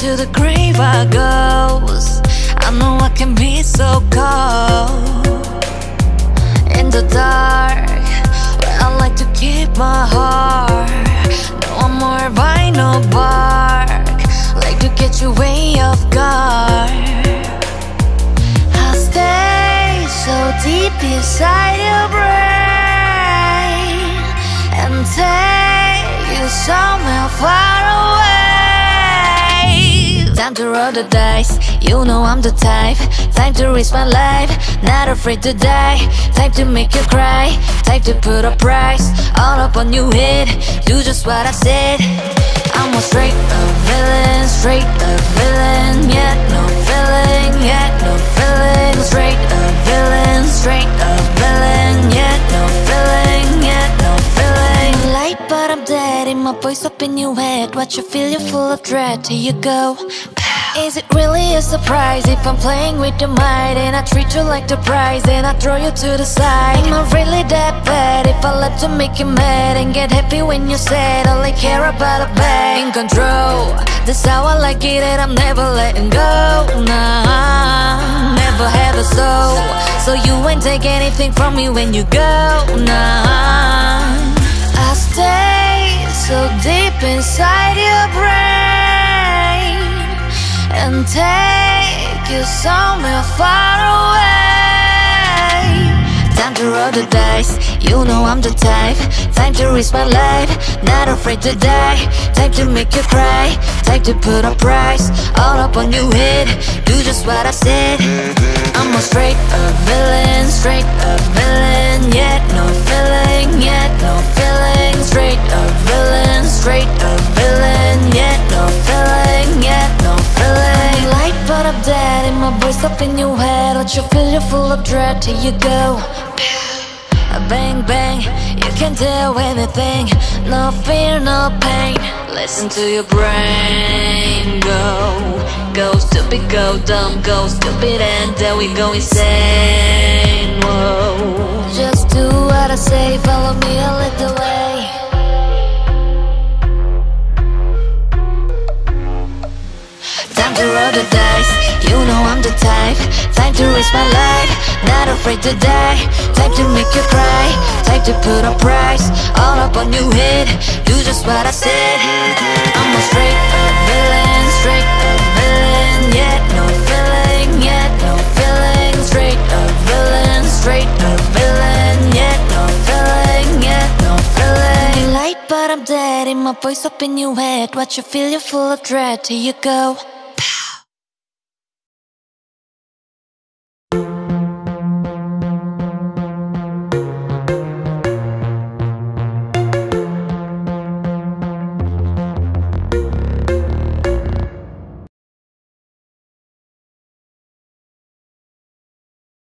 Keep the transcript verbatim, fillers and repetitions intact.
to the grave I goes. I know I can be so cold in the dark, where I like to keep my heart. No, I'm more vinyl bark, like to get you way off guard. I stay so deep inside your brain and take you somewhere far away. Time to roll the dice, you know I'm the type. Time to risk my life, not afraid to die. Time to make you cry, time to put a price all up on you hit. Do just what I said. I'm a straight up villain, straight up villain. Yet no feeling, yet no feeling. Straight up villain, straight up villain. Yet no feeling, yet no feeling. Light but I'm dead, in my voice up in your head. What you feel, you're full of dread. Here you go. Is it really a surprise if I'm playing with your mind and I treat you like the prize and I throw you to the side? Am I really that bad if I love to make you mad and get happy when you said all I care about a bag? In control, that's how I like it and I'm never letting go. Nah, never had a soul, so you ain't take anything from me when you go. Nah, I stay so deep inside your brain and take you somewhere far away. Time to roll the dice, you know I'm the type. Time to risk my life, not afraid to die. Time to make you cry, time to put a price all up on you hit. Do just what I said. I'm a straight up villain, straight up villain. Yet no feeling, yet no feeling. Straight up villain, straight up villain. Yet no feeling, yet no feeling. Light but I'm dead, in my voice up in your head. Let you feel you're full of dread. Here you go. Bang bang, you can do anything. No fear, no pain. Listen to your brain. Go, go stupid, go dumb, go stupid, and then we go insane. Whoa. Just do what I say, follow me, I'll lead the way. Time to roll the dice, you know I'm the type. Time to risk my life, not afraid to die. Time to make you cry, time to put a price all up on you hit. Do just what I said. I'm a straight up villain, straight up villain. Yet no feeling, yet no feeling. Straight up villain, straight up villain. Yet no feeling, yet no feeling. Light but I'm dead, in my voice up in your head. What you feel, you're full of dread. Here you go.